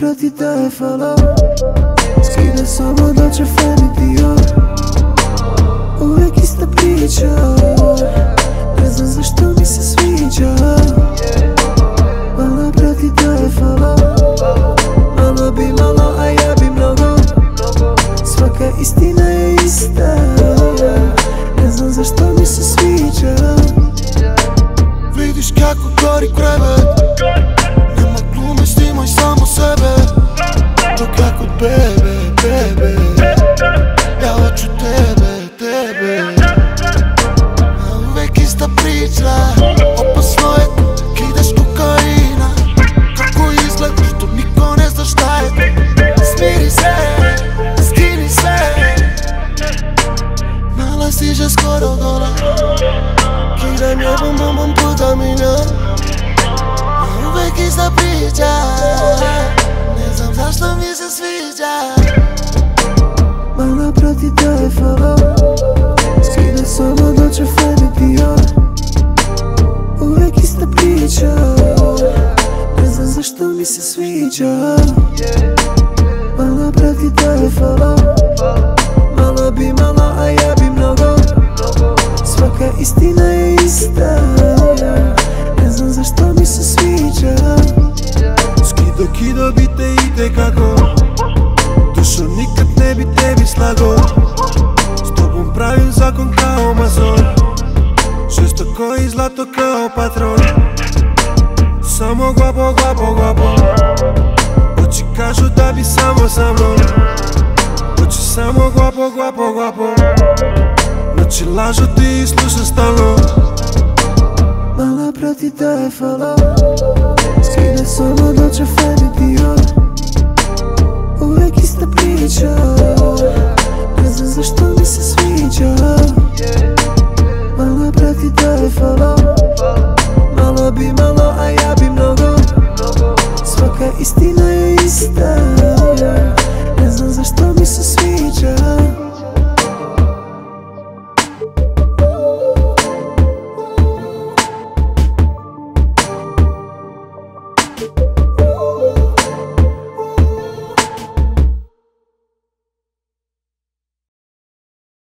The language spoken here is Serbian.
proti da je falo. Skida samo dođe feni dio. Uvijek ista priča. Ne znam zašto mi se sviđa. Mala proti da je falo. Malo bi malo, a ja bi mnogo. Svaka istina je ista. Ne znam zašto mi se sviđa. Vidiš kako gori krevet. Nema glume, snimaj samo sebe. To kako bebe, bebe. Ja hoću tebe, tebe. A uvek ista priča. Opasno je, kidaš kokaina. Kako izgledaš, to niko ne zna šta je. Smiri se, skini se. Mala stiže skoro dola. Kidam ja bum bum puta minja. A uvek ista priča. Ne znam zašto mi se sviđa. Mala proti da je falo. Skida samo dođe feni dio. Uvijek ista priča. Ne znam zašto mi se sviđa. Mala proti da je falo. Malo bi malo, a ja bi mnogo. Svaka istina je ista. Ne znam zašto mi se sviđa. Skido kido bi te ide kako. Dušo nikad ne bi tebi slago. S tobom pravim zakon kao mazon. Žestoko i zlato kao patron. Samo guapo, guapo, guapo. Oči kažu da bi samo sa mnom. Hoću samo guapo, guapo, guapo. Noći lažu ti i slušam stalno. Mala proti da je falo.